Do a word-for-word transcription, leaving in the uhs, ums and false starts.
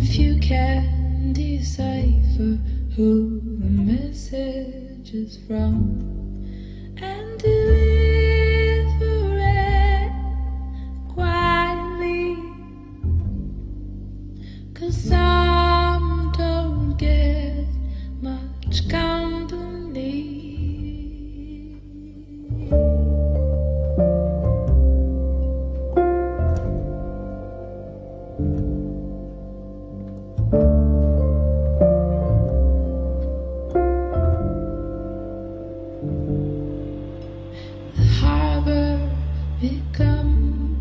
if you can decipher who the message is from and deliver it quietly, 'cause some don't get much company. The harbor becomes